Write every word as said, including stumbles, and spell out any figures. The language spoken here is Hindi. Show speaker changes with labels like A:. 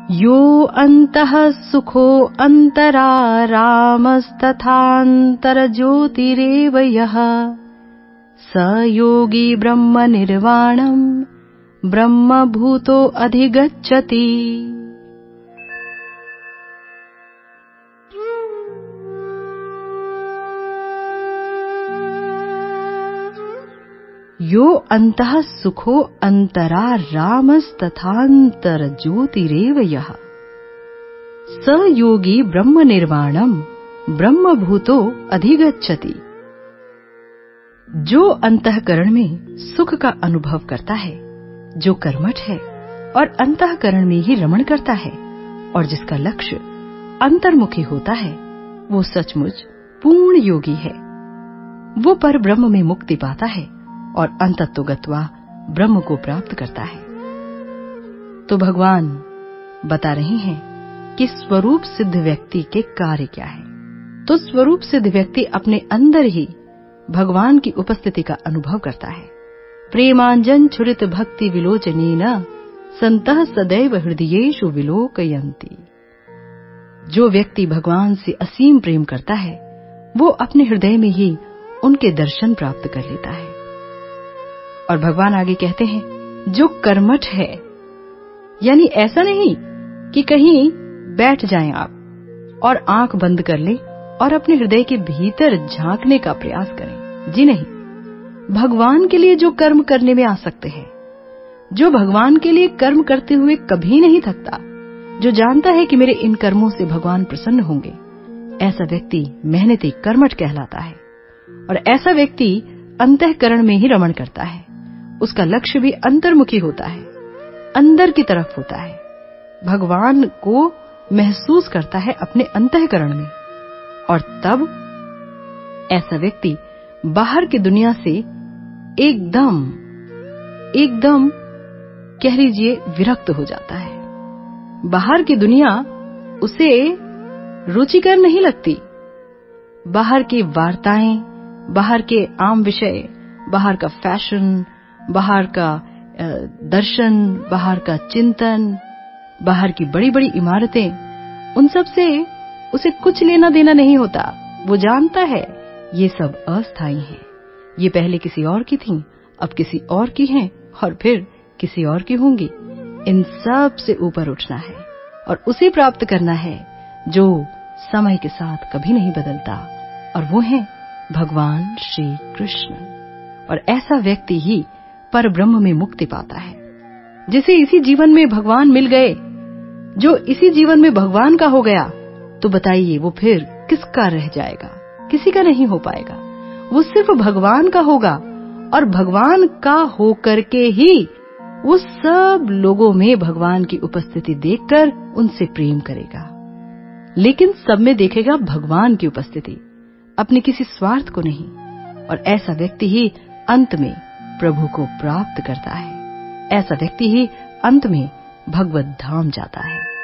A: यो अन्तः सुखो अन्तरा रामस्तथान्तर ज्योतिरेव यः स योगी ब्रह्म निर्वाणं ब्रह्म भूतो अधिगच्छति। यो अन्तः सुखो अन्तरा रामस्तथान्तर ज्योतिरेव यः स योगी ब्रह्म निर्वाणं ब्रह्म भूतो अधिगच्छति। जो अंतःकरण में सुख का अनुभव करता है, जो कर्मठ है और अंतःकरण में ही रमण करता है और जिसका लक्ष्य अंतर्मुखी होता है, वो सचमुच पूर्ण योगी है। वो पर ब्रह्म में मुक्ति पाता है और अंतत्वगत्वा ब्रह्म को प्राप्त करता है। तो भगवान बता रहे हैं कि स्वरूप सिद्ध व्यक्ति के कार्य क्या है। तो स्वरूप सिद्ध व्यक्ति अपने अंदर ही भगवान की उपस्थिति का अनुभव करता है। प्रेमांजन छुरित भक्ति विलोचनेन संतः सदैव हृदयेषु विलोकयन्ति। जो व्यक्ति भगवान से असीम प्रेम करता है, वो अपने हृदय में ही उनके दर्शन प्राप्त कर लेता है। और भगवान आगे कहते हैं, जो कर्मठ है, यानी ऐसा नहीं कि कहीं बैठ जाएं आप और आंख बंद कर लें और अपने हृदय के भीतर झांकने का प्रयास करें। जी नहीं, भगवान के लिए जो कर्म करने में आसक्त है, जो भगवान के लिए कर्म करते हुए कभी नहीं थकता, जो जानता है कि मेरे इन कर्मों से भगवान प्रसन्न होंगे, ऐसा व्यक्ति मेहनती कर्मठ कहलाता है। और ऐसा व्यक्ति अंतःकरण में ही रमण करता है। उसका लक्ष्य भी अंतर्मुखी होता है, अंदर की तरफ होता है, भगवान को महसूस करता है अपने अंतःकरण में। और तब ऐसा व्यक्ति बाहर की दुनिया से एकदम एकदम कह लीजिए विरक्त हो जाता है। बाहर की दुनिया उसे रुचिकर नहीं लगती। बाहर की वार्ताएं, बाहर के आम विषय, बाहर का फैशन, बाहर का दर्शन, बाहर का चिंतन, बाहर की बड़ी बड़ी इमारतें, उन सब से उसे कुछ लेना देना नहीं होता। वो जानता है ये सब अस्थायी हैं। ये पहले किसी और की थीं, अब किसी और की हैं और फिर किसी और की होंगी। इन सब से ऊपर उठना है और उसे प्राप्त करना है जो समय के साथ कभी नहीं बदलता, और वो है भगवान श्री कृष्ण। और ऐसा व्यक्ति ही पर ब्रह्म में मुक्ति पाता है। जिसे इसी जीवन में भगवान मिल गए, जो इसी जीवन में भगवान का हो गया, तो बताइए वो फिर किसका रह जाएगा? किसी का नहीं हो पाएगा। वो सिर्फ भगवान का होगा और भगवान का होकर के ही वो सब लोगों में भगवान की उपस्थिति देखकर उनसे प्रेम करेगा। लेकिन सब में देखेगा भगवान की उपस्थिति, अपने किसी स्वार्थ को नहीं। और ऐसा व्यक्ति ही अंत में प्रभु को प्राप्त करता है। ऐसा व्यक्ति ही अंत में भगवत धाम जाता है।